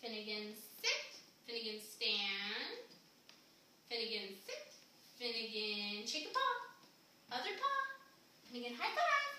Finnegan, sit. Finnegan, stand. Finnegan, sit. Finnegan, shake a paw. Other paw. Finnegan, high five.